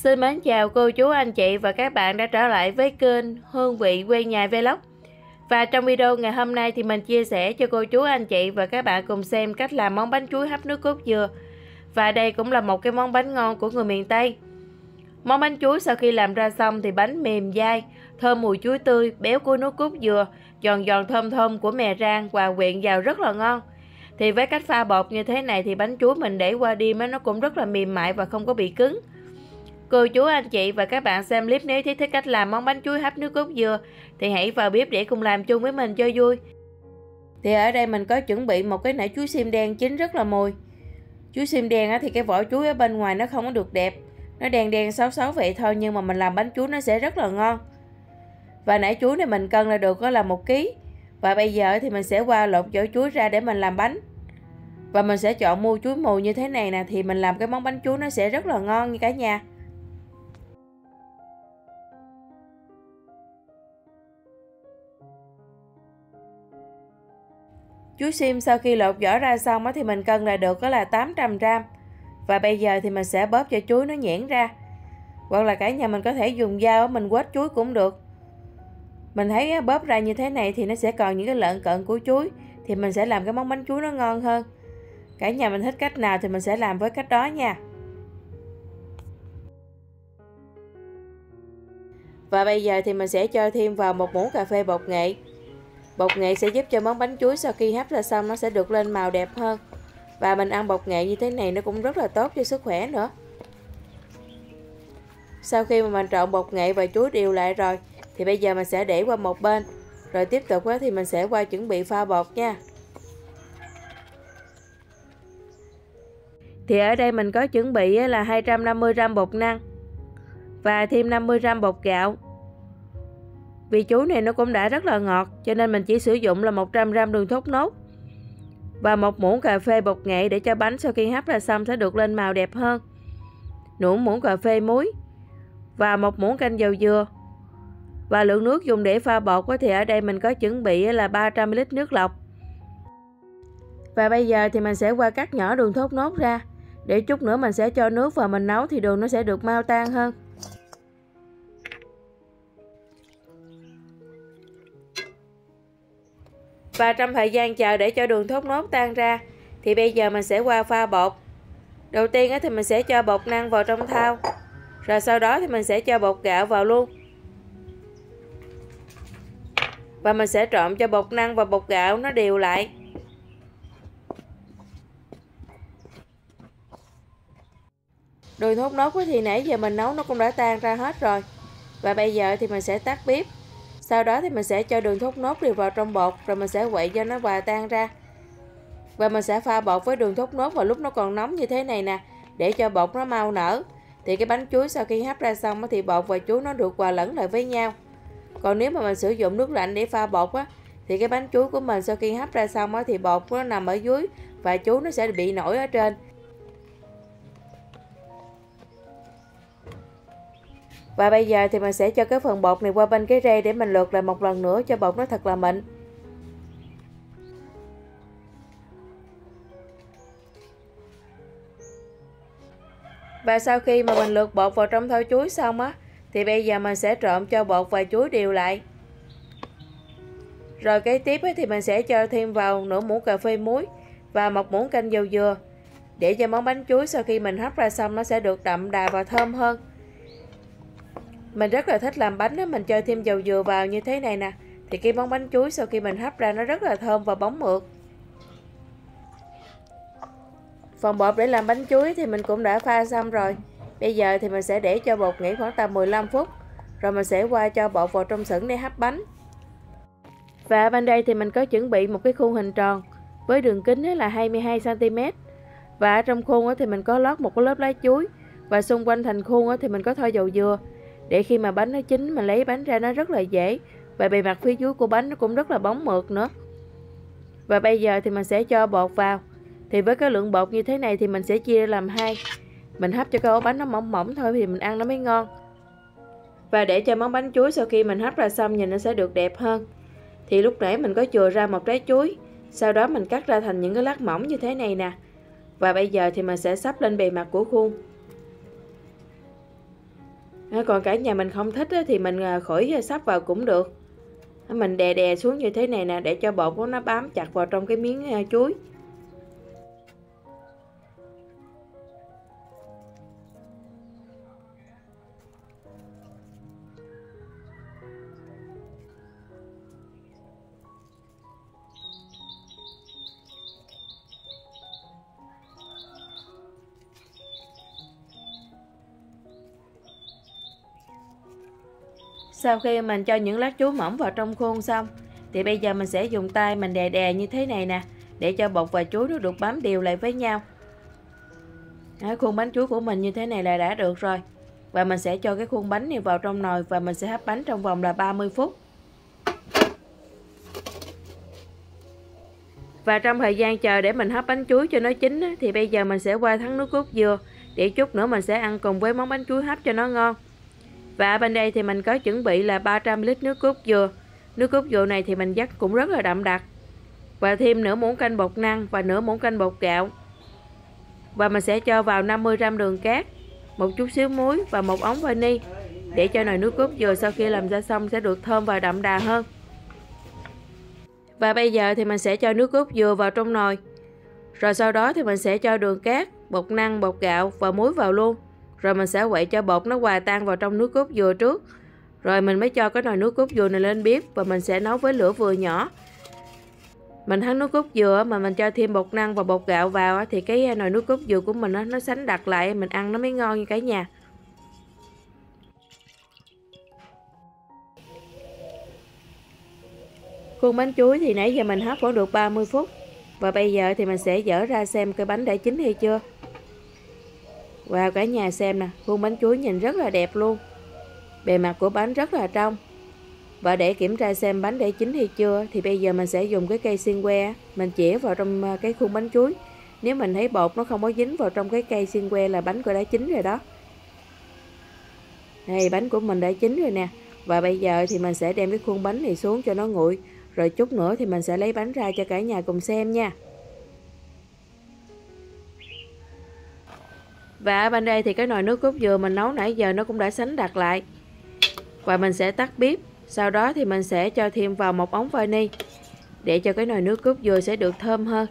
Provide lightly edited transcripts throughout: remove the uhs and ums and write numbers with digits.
Xin mến chào cô chú anh chị và các bạn đã trở lại với kênh Hương Vị Quê Nhà Vlog. Và trong video ngày hôm nay thì mình chia sẻ cho cô chú anh chị và các bạn cùng xem cách làm món bánh chuối hấp nước cốt dừa. Và đây cũng là một cái món bánh ngon của người miền Tây. Món bánh chuối sau khi làm ra xong thì bánh mềm dai, thơm mùi chuối tươi, béo của nước cốt dừa, giòn giòn thơm thơm của mè rang và quyện vào rất là ngon. Thì với cách pha bột như thế này thì bánh chuối mình để qua đêm nó cũng rất là mềm mại và không có bị cứng. Cô chú anh chị và các bạn xem clip nếu thấy thích cách làm món bánh chuối hấp nước cốt dừa thì hãy vào bếp để cùng làm chung với mình cho vui. Thì ở đây mình có chuẩn bị một cái nải chuối xiêm đen chín rất là mùi. Chuối xiêm đen thì cái vỏ chuối ở bên ngoài nó không có được đẹp, nó đen đen xấu xấu vậy thôi, nhưng mà mình làm bánh chuối nó sẽ rất là ngon. Và nải chuối này mình cân là được có là 1 kg. Và bây giờ thì mình sẽ qua lột vỏ chuối ra để mình làm bánh. Và mình sẽ chọn mua chuối mùi như thế này nè, thì mình làm cái món bánh chuối nó sẽ rất là ngon như cả nhà. Chuối xiêm sau khi lột vỏ ra xong thì mình cân là được có là 800 g. Và bây giờ thì mình sẽ bóp cho chuối nó nhuyễn ra. Hoặc là cả nhà mình có thể dùng dao mình quết chuối cũng được. Mình thấy bóp ra như thế này thì nó sẽ còn những cái lợn cận của chuối, thì mình sẽ làm cái món bánh chuối nó ngon hơn. Cả nhà mình thích cách nào thì mình sẽ làm với cách đó nha. Và bây giờ thì mình sẽ cho thêm vào 1 muỗng cà phê bột nghệ. Bột nghệ sẽ giúp cho món bánh chuối sau khi hấp ra xong nó sẽ được lên màu đẹp hơn. Và mình ăn bột nghệ như thế này nó cũng rất là tốt cho sức khỏe nữa. Sau khi mà mình trộn bột nghệ và chuối đều lại rồi thì bây giờ mình sẽ để qua một bên. Rồi tiếp tục thì mình sẽ qua chuẩn bị pha bột nha. Thì ở đây mình có chuẩn bị là 250 g bột năng và thêm 50 g bột gạo. Vì chuối này nó cũng đã rất là ngọt cho nên mình chỉ sử dụng là 100 g đường thốt nốt và 1 muỗng cà phê bột nghệ để cho bánh sau khi hấp ra xong sẽ được lên màu đẹp hơn. Nửa muỗng cà phê muối và 1 muỗng canh dầu dừa. Và lượng nước dùng để pha bột thì ở đây mình có chuẩn bị là 300 ml nước lọc. Và bây giờ thì mình sẽ qua cắt nhỏ đường thốt nốt ra, để chút nữa mình sẽ cho nước vào mình nấu thì đường nó sẽ được mau tan hơn. Và trong thời gian chờ để cho đường thốt nốt tan ra thì bây giờ mình sẽ qua pha bột. Đầu tiên thì mình sẽ cho bột năng vào trong thau. Rồi sau đó thì mình sẽ cho bột gạo vào luôn. Và mình sẽ trộn cho bột năng và bột gạo nó đều lại. Đường thốt nốt thì nãy giờ mình nấu nó cũng đã tan ra hết rồi. Và bây giờ thì mình sẽ tắt bếp. Sau đó thì mình sẽ cho đường thốt nốt đều vào trong bột, rồi mình sẽ quậy cho nó hòa tan ra. Và mình sẽ pha bột với đường thốt nốt vào lúc nó còn nóng như thế này nè, để cho bột nó mau nở. Thì cái bánh chuối sau khi hấp ra xong thì bột và chuối nó được hòa lẫn lại với nhau. Còn nếu mà mình sử dụng nước lạnh để pha bột thì cái bánh chuối của mình sau khi hấp ra xong thì bột nó nằm ở dưới và chuối nó sẽ bị nổi ở trên. Và bây giờ thì mình sẽ cho cái phần bột này qua bên cái rây để mình lượt lại một lần nữa cho bột nó thật là mịn. Và sau khi mà mình lượt bột vào trong thau chuối xong thì bây giờ mình sẽ trộn cho bột và chuối đều lại. Rồi kế tiếp thì mình sẽ cho thêm vào nửa muỗng cà phê muối và 1 muỗng canh dầu dừa, để cho món bánh chuối sau khi mình hấp ra xong nó sẽ được đậm đà và thơm hơn. Mình rất là thích làm bánh mình cho thêm dầu dừa vào như thế này nè, thì cái món bánh chuối sau khi mình hấp ra nó rất là thơm và bóng mượt. Phần bột để làm bánh chuối thì mình cũng đã pha xong rồi. Bây giờ thì mình sẽ để cho bột nghỉ khoảng tầm 15 phút. Rồi mình sẽ qua cho bột vào trong xửng để hấp bánh. Và bên đây thì mình có chuẩn bị một cái khuôn hình tròn với đường kính là 22 cm. Và ở trong khuôn thì mình có lót một cái lớp lá chuối. Và xung quanh thành khuôn thì mình có thoa dầu dừa, để khi mà bánh nó chín mình lấy bánh ra nó rất là dễ. Và bề mặt phía dưới của bánh nó cũng rất là bóng mượt nữa. Và bây giờ thì mình sẽ cho bột vào. Thì với cái lượng bột như thế này thì mình sẽ chia làm 2. Mình hấp cho cái ổ bánh nó mỏng mỏng thôi thì mình ăn nó mới ngon. Và để cho món bánh chuối sau khi mình hấp ra xong nhìn nó sẽ được đẹp hơn. Thì lúc nãy mình có chừa ra một trái chuối, sau đó mình cắt ra thành những cái lát mỏng như thế này nè. Và bây giờ thì mình sẽ sắp lên bề mặt của khuôn. Còn cả nhà mình không thích thì mình khỏi sắp vào cũng được. Mình đè đè xuống như thế này nè, để cho bột của nó bám chặt vào trong cái miếng chuối. Sau khi mình cho những lát chuối mỏng vào trong khuôn xong, thì bây giờ mình sẽ dùng tay mình đè đè như thế này nè, để cho bột và chuối nó được bám đều lại với nhau. Khuôn bánh chuối của mình như thế này là đã được rồi. Và mình sẽ cho cái khuôn bánh này vào trong nồi và mình sẽ hấp bánh trong vòng là 30 phút. Và trong thời gian chờ để mình hấp bánh chuối cho nó chín thì bây giờ mình sẽ qua thắng nước cốt dừa, để chút nữa mình sẽ ăn cùng với món bánh chuối hấp cho nó ngon. Và bên đây thì mình có chuẩn bị là 300 ml nước cốt dừa. Nước cốt dừa này thì mình dắt cũng rất là đậm đặc. Và thêm nửa muỗng canh bột năng và nửa muỗng canh bột gạo. Và mình sẽ cho vào 50 g đường cát, một chút xíu muối và một ống vani, để cho nồi nước cốt dừa sau khi làm ra xong sẽ được thơm và đậm đà hơn. Và bây giờ thì mình sẽ cho nước cốt dừa vào trong nồi. Rồi sau đó thì mình sẽ cho đường cát, bột năng, bột gạo và muối vào luôn. Rồi mình sẽ quậy cho bột nó hòa tan vào trong nước cốt dừa trước. Rồi mình mới cho cái nồi nước cốt dừa này lên bếp và mình sẽ nấu với lửa vừa nhỏ. Mình thắng nước cốt dừa mà mình cho thêm bột năng và bột gạo vào thì cái nồi nước cốt dừa của mình nó sánh đặc lại, mình ăn nó mới ngon như cả nhà. Khuôn bánh chuối thì nãy giờ mình hấp khoảng được 30 phút. Và bây giờ thì mình sẽ dỡ ra xem cái bánh đã chín hay chưa. Wow, cả nhà xem nè, khuôn bánh chuối nhìn rất là đẹp luôn. Bề mặt của bánh rất là trong. Và để kiểm tra xem bánh đã chín hay chưa thì bây giờ mình sẽ dùng cái cây xiên que, mình chĩa vào trong cái khuôn bánh chuối. Nếu mình thấy bột nó không có dính vào trong cái cây xiên que là bánh của đã chín rồi đó. Đây, bánh của mình đã chín rồi nè. Và bây giờ thì mình sẽ đem cái khuôn bánh này xuống cho nó nguội. Rồi chút nữa thì mình sẽ lấy bánh ra cho cả nhà cùng xem nha. Và ở bên đây thì cái nồi nước cốt dừa mình nấu nãy giờ nó cũng đã sánh đặc lại. Và mình sẽ tắt bếp. Sau đó thì mình sẽ cho thêm vào một ống vani, để cho cái nồi nước cốt dừa sẽ được thơm hơn.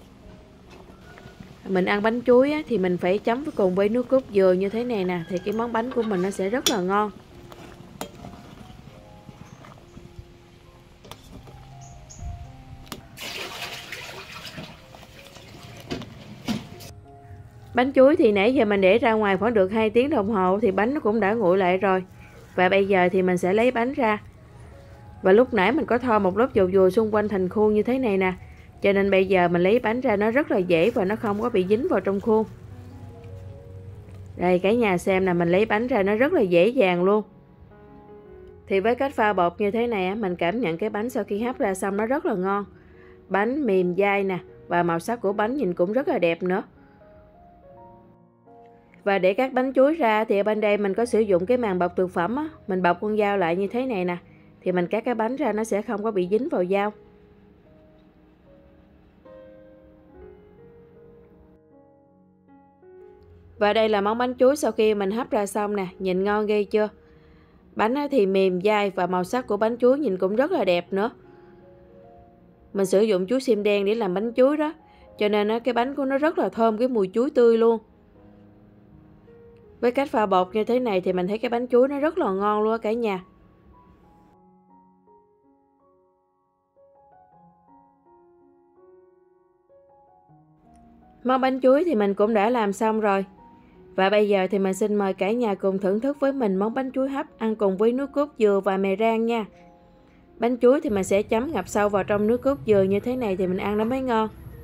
Mình ăn bánh chuối thì mình phải chấm cùng với nước cốt dừa như thế này nè, thì cái món bánh của mình nó sẽ rất là ngon. Bánh chuối thì nãy giờ mình để ra ngoài khoảng được 2 tiếng đồng hồ thì bánh nó cũng đã nguội lại rồi. Và bây giờ thì mình sẽ lấy bánh ra. Và lúc nãy mình có thoa một lớp dầu dừa xung quanh thành khuôn như thế này nè, cho nên bây giờ mình lấy bánh ra nó rất là dễ và nó không có bị dính vào trong khuôn. Đây cả nhà xem nè, mình lấy bánh ra nó rất là dễ dàng luôn. Thì với cách pha bột như thế này mình cảm nhận cái bánh sau khi hấp ra xong nó rất là ngon. Bánh mềm dai nè, và màu sắc của bánh nhìn cũng rất là đẹp nữa. Và để cắt bánh chuối ra thì ở bên đây mình có sử dụng cái màng bọc thực phẩm mình bọc con dao lại như thế này nè, thì mình cắt cái bánh ra nó sẽ không có bị dính vào dao. Và đây là món bánh chuối sau khi mình hấp ra xong nè, nhìn ngon ghê chưa? Bánh thì mềm dai và màu sắc của bánh chuối nhìn cũng rất là đẹp nữa. Mình sử dụng chuối xiêm đen để làm bánh chuối đó, cho nên cái bánh của nó rất là thơm cái mùi chuối tươi luôn. Với cách pha bột như thế này thì mình thấy cái bánh chuối nó rất là ngon luôn cả nhà. Món bánh chuối thì mình cũng đã làm xong rồi. Và bây giờ thì mình xin mời cả nhà cùng thưởng thức với mình món bánh chuối hấp ăn cùng với nước cốt dừa và mè rang nha. Bánh chuối thì mình sẽ chấm ngập sâu vào trong nước cốt dừa như thế này thì mình ăn nó mới ngon.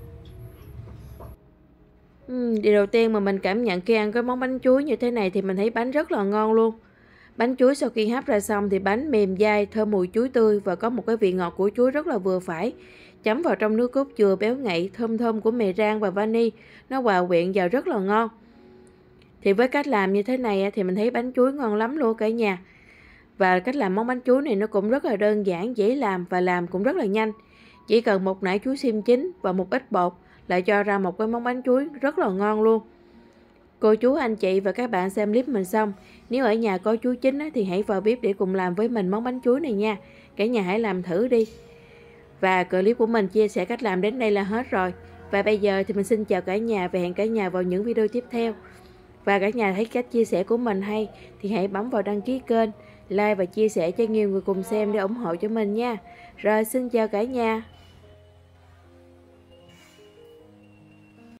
Điều đầu tiên mà mình cảm nhận khi ăn cái món bánh chuối như thế này thì mình thấy bánh rất là ngon luôn. Bánh chuối sau khi hấp ra xong thì bánh mềm dai, thơm mùi chuối tươi và có một cái vị ngọt của chuối rất là vừa phải. Chấm vào trong nước cốt dừa béo ngậy, thơm thơm của mè rang và vani, nó hòa quyện vào rất là ngon. Thì với cách làm như thế này thì mình thấy bánh chuối ngon lắm luôn cả nhà. Và cách làm món bánh chuối này nó cũng rất là đơn giản, dễ làm và làm cũng rất là nhanh. Chỉ cần một nải chuối xiêm chín và một ít bột lại cho ra một cái món bánh chuối rất là ngon luôn. Cô chú, anh chị và các bạn xem clip mình xong, nếu ở nhà có chú Chính thì hãy vào bếp để cùng làm với mình món bánh chuối này nha. Cả nhà hãy làm thử đi. Và clip của mình chia sẻ cách làm đến đây là hết rồi. Và bây giờ thì mình xin chào cả nhà và hẹn cả nhà vào những video tiếp theo. Và cả nhà thấy cách chia sẻ của mình hay thì hãy bấm vào đăng ký kênh, like và chia sẻ cho nhiều người cùng xem để ủng hộ cho mình nha. Rồi xin chào cả nhà.